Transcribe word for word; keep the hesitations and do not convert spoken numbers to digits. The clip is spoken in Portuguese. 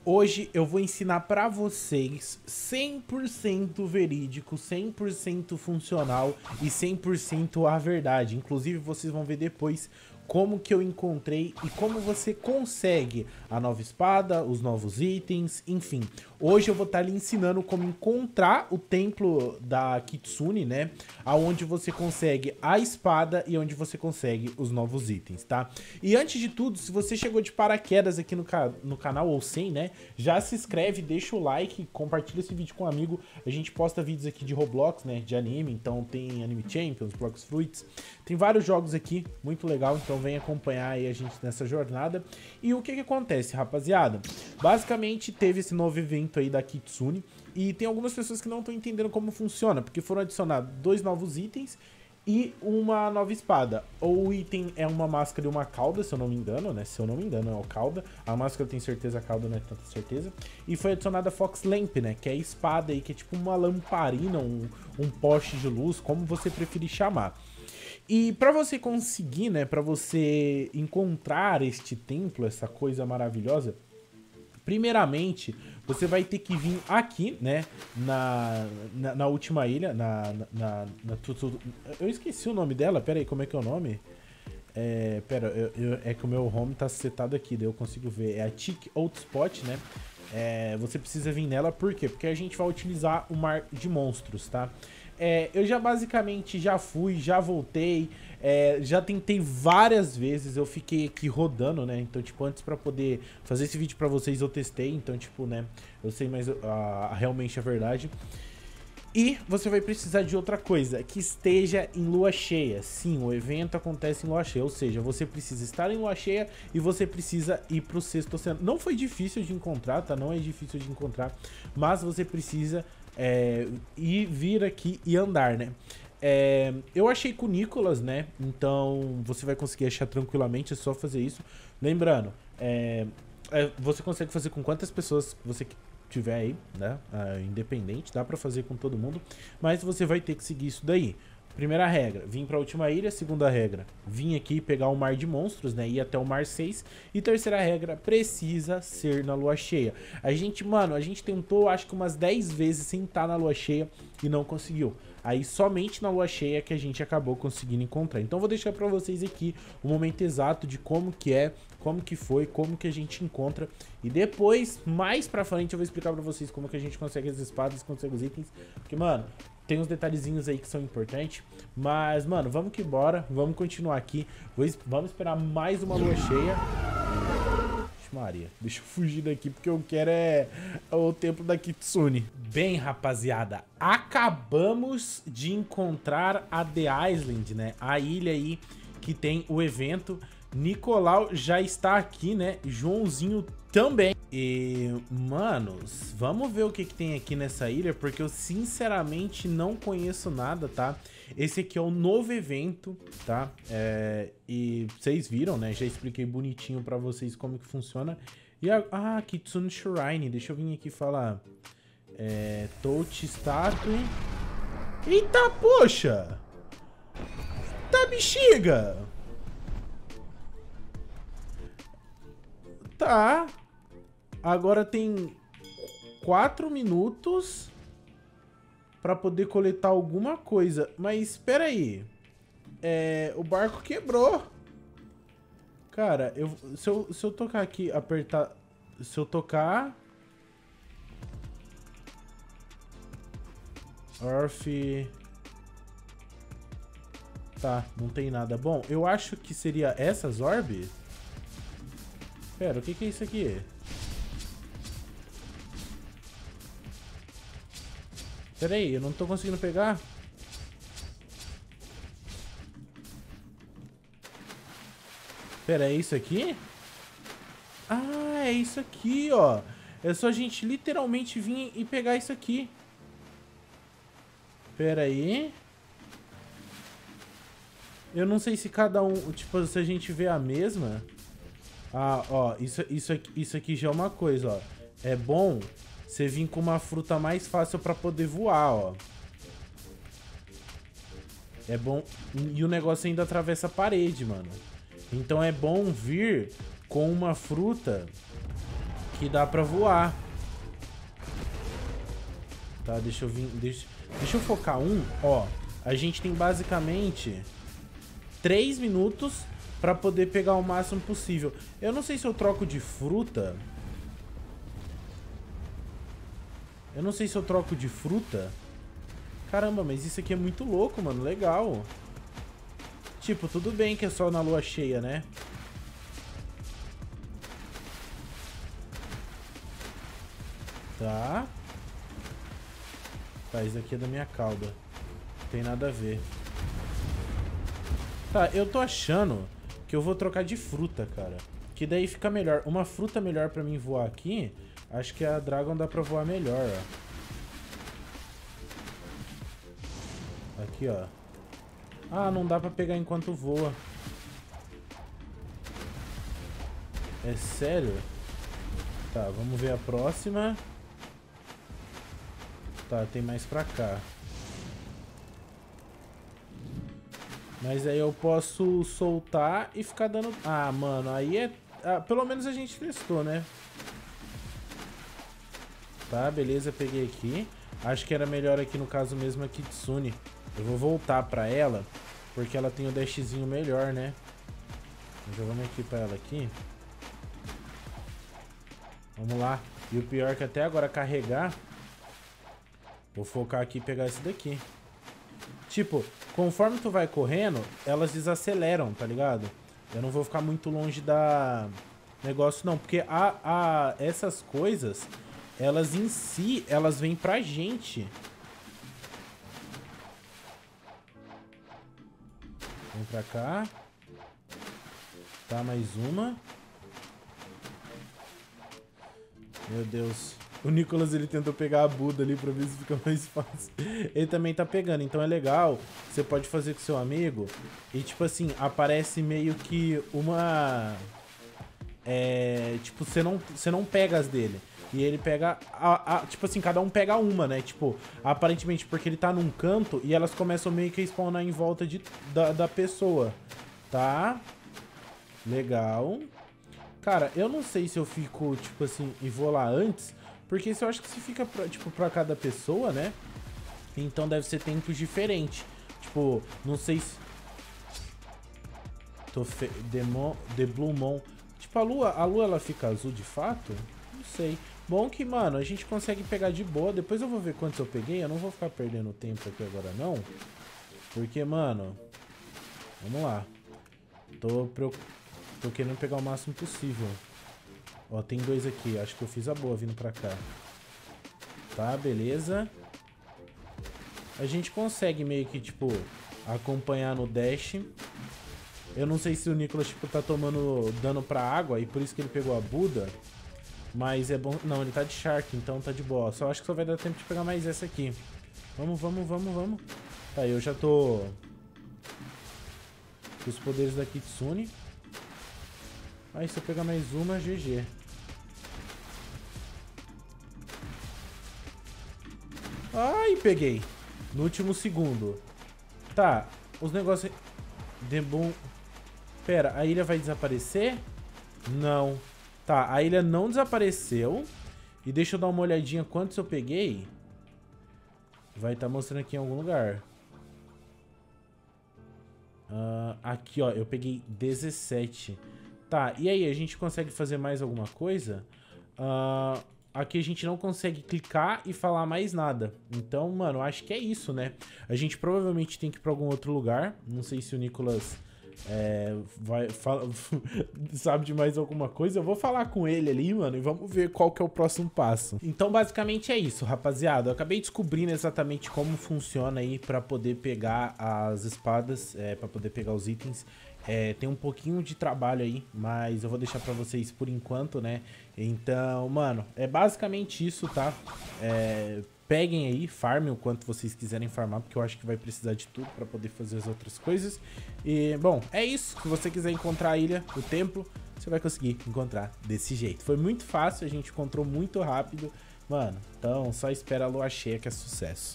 Hoje eu vou ensinar pra vocês cem por cento verídico, cem por cento funcional e cem por cento a verdade. Inclusive vocês vão ver depois como que eu encontrei e como você consegue a nova espada, os novos itens, enfim. Hoje eu vou estar lhe ensinando como encontrar o templo da Kitsune, né? Aonde você consegue a espada e onde você consegue os novos itens, tá? E antes de tudo, se você chegou de paraquedas aqui no, ca no canal ou sem, né? Já se inscreve, deixa o like, compartilha esse vídeo com um amigo. A gente posta vídeos aqui de Roblox, né? De anime, então tem Anime Champions, Blox Fruits. Tem vários jogos aqui, muito legal, então vem acompanhar aí a gente nessa jornada. E o que que acontece, rapaziada? Basicamente teve esse novo evento aí da Kitsune e tem algumas pessoas que não estão entendendo como funciona, porque foram adicionados dois novos itens e uma nova espada. O item é uma máscara e uma cauda, se eu não me engano, né? Se eu não me engano, é o cauda. A máscara eu tenho certeza, a cauda não é tanta certeza. E foi adicionada a Fox Lamp, né? Que é a espada aí, que é tipo uma lamparina, um, um poste de luz, como você preferir chamar. E para você conseguir, né? Para você encontrar este templo, essa coisa maravilhosa, primeiramente, você vai ter que vir aqui, né, na, na, na última ilha, na, na, na, na... Eu esqueci o nome dela, pera aí, como é que é o nome? É, pera, eu, eu, é que o meu home tá setado aqui, daí eu consigo ver. É a Tick Outspot, né? É, você precisa vir nela, por quê? Porque a gente vai utilizar o mar de monstros, tá? É, eu já basicamente já fui, já voltei, é, já tentei várias vezes, eu fiquei aqui rodando, né? Então, tipo, antes pra poder fazer esse vídeo pra vocês eu testei, então, tipo, né? Eu sei mais uh, realmente a verdade. E você vai precisar de outra coisa, que esteja em lua cheia. Sim, o evento acontece em lua cheia, ou seja, você precisa estar em lua cheia e você precisa ir pro sexto oceano. Não foi difícil de encontrar, tá? Não é difícil de encontrar, mas você precisa é, ir, vir aqui e andar, né? É, eu achei com o Nicolas, né? Então você vai conseguir achar tranquilamente, é só fazer isso. Lembrando, é, é, você consegue fazer com quantas pessoas você tiver aí, né? Uh, independente, dá pra fazer com todo mundo, mas você vai ter que seguir isso daí. Primeira regra, vim pra última ilha. Segunda regra, vim aqui pegar o mar de monstros, né? Ir até o mar seis. E terceira regra, precisa ser na lua cheia. A gente, mano, a gente tentou acho que umas dez vezes sem estar na lua cheia e não conseguiu. Aí somente na lua cheia que a gente acabou conseguindo encontrar. Então vou deixar pra vocês aqui o momento exato de como que é, como que foi, como que a gente encontra. E depois, mais pra frente, eu vou explicar pra vocês como que a gente consegue as espadas, consegue os itens. Porque, mano, tem uns detalhezinhos aí que são importantes. Mas, mano, vamos que bora. Vamos continuar aqui. Vamos esperar mais uma lua cheia. Maria, deixa eu fugir daqui porque eu quero é o templo da Kitsune. Bem, rapaziada, acabamos de encontrar a The Island, né? A ilha aí que tem o evento. Nicolau já está aqui, né? Joãozinho também. E, manos, vamos ver o que, que tem aqui nessa ilha, porque eu sinceramente não conheço nada, tá? Esse aqui é o novo evento, tá? É, e vocês viram, né? Já expliquei bonitinho pra vocês como que funciona. E a, ah, Kitsune Shrine. Deixa eu vir aqui falar. É, Touch Statue. Eita, poxa! Tá, bexiga! Tá. Agora tem quatro minutos pra poder coletar alguma coisa. Mas espera aí. É, o barco quebrou. Cara, eu, se, eu, se eu tocar aqui, apertar... Se eu tocar... Orf... Tá, não tem nada. Bom, eu acho que seria essas orbes. Pera, o que que é isso aqui? Pera aí, eu não tô conseguindo pegar. Pera, é isso aqui? Ah, é isso aqui, ó. É só a gente literalmente vir e pegar isso aqui. Pera aí. Eu não sei se cada um... Tipo, se a gente vê a mesma... Ah, ó, isso, isso, aqui, isso aqui já é uma coisa, ó. É bom você vir com uma fruta mais fácil pra poder voar, ó. É bom... E o negócio ainda atravessa a parede, mano. Então é bom vir com uma fruta aqui dá pra voar. Tá, deixa eu vir... Deixa, deixa eu focar um. Ó, a gente tem basicamente três minutos pra poder pegar o máximo possível. Eu não sei se eu troco de fruta. Eu não sei se eu troco de fruta. Caramba, mas isso aqui é muito louco, mano. Legal. Tipo, tudo bem que é só na lua cheia, né? Tá. Tá, isso aqui é da minha cauda. Não tem nada a ver. Tá, eu tô achando que eu vou trocar de fruta, cara. Que daí fica melhor. Uma fruta melhor pra mim voar aqui. Acho que a Dragon dá pra voar melhor, ó. Aqui, ó. Ah, não dá pra pegar enquanto voa. É sério? Tá, vamos ver a próxima. Tá, tem mais pra cá. Mas aí eu posso soltar e ficar dando... Ah, mano, aí é... Ah, pelo menos a gente testou, né? Tá, beleza, peguei aqui. Acho que era melhor aqui no caso mesmo a Kitsune. Eu vou voltar pra ela, porque ela tem o dashzinho melhor, né? Já vamos equipar ela aqui. Vamos lá. E o pior é que até agora carregar... Vou focar aqui e pegar esse daqui. Tipo, conforme tu vai correndo, elas desaceleram, tá ligado? Eu não vou ficar muito longe da... negócio não, porque a, a, essas coisas, elas em si, elas vêm pra gente. Vem pra cá. Tá, mais uma. Meu Deus. O Nicolas, ele tentou pegar a Buda ali pra ver se fica mais fácil. Ele também tá pegando, então é legal. Você pode fazer com seu amigo. E tipo assim, aparece meio que uma... É... Tipo, você não, você não pega as dele. E ele pega... A, a, tipo assim, cada um pega uma, né? Tipo, aparentemente porque ele tá num canto e elas começam meio que a spawnar em volta de, da, da pessoa. Tá? Legal. Cara, eu não sei se eu fico, tipo assim, e vou lá antes... Porque se eu acho que se fica, pra, tipo, pra cada pessoa, né? Então deve ser tempos diferentes. Tipo, não sei se... Tô fe... Demon... The Blue Moon. Tipo, a lua, a lua, ela fica azul de fato? Não sei. Bom que, mano, a gente consegue pegar de boa. Depois eu vou ver quantos eu peguei. Eu não vou ficar perdendo tempo aqui agora, não. Porque, mano... Vamos lá. Tô, preocup... Tô querendo pegar o máximo possível. Ó, tem dois aqui. Acho que eu fiz a boa vindo pra cá. Tá, beleza. A gente consegue meio que, tipo, acompanhar no dash. Eu não sei se o Nicolas, tipo, tá tomando dano pra água e por isso que ele pegou a Buda. Mas é bom... Não, ele tá de Shark, então tá de boa. Só acho que só vai dar tempo de pegar mais essa aqui. Vamos, vamos, vamos, vamos. Tá, eu já tô... com os poderes da Kitsune. Aí, se eu pegar mais uma, G G. Ai, peguei. No último segundo. Tá, os negócios... De bom... Pera, a ilha vai desaparecer? Não. Tá, a ilha não desapareceu. E deixa eu dar uma olhadinha quantos eu peguei. Vai estar mostrando aqui em algum lugar. Uh, aqui, ó, eu peguei dezessete. Tá, e aí, a gente consegue fazer mais alguma coisa? Uh, aqui a gente não consegue clicar e falar mais nada. Então, mano, acho que é isso, né? A gente provavelmente tem que ir pra algum outro lugar. Não sei se o Nicolas é, vai, fala, sabe de mais alguma coisa. Eu vou falar com ele ali, mano, e vamos ver qual que é o próximo passo. Então, basicamente é isso, rapaziada. Eu acabei descobrindo exatamente como funciona aí pra poder pegar as espadas, é, pra poder pegar os itens. É, tem um pouquinho de trabalho aí, mas eu vou deixar pra vocês por enquanto, né? Então, mano, é basicamente isso, tá? É, peguem aí, farmem o quanto vocês quiserem farmar, porque eu acho que vai precisar de tudo pra poder fazer as outras coisas. E, bom, é isso. Se você quiser encontrar a ilha, o templo, você vai conseguir encontrar desse jeito. Foi muito fácil, a gente encontrou muito rápido. Mano, então só espera a lua cheia que é sucesso.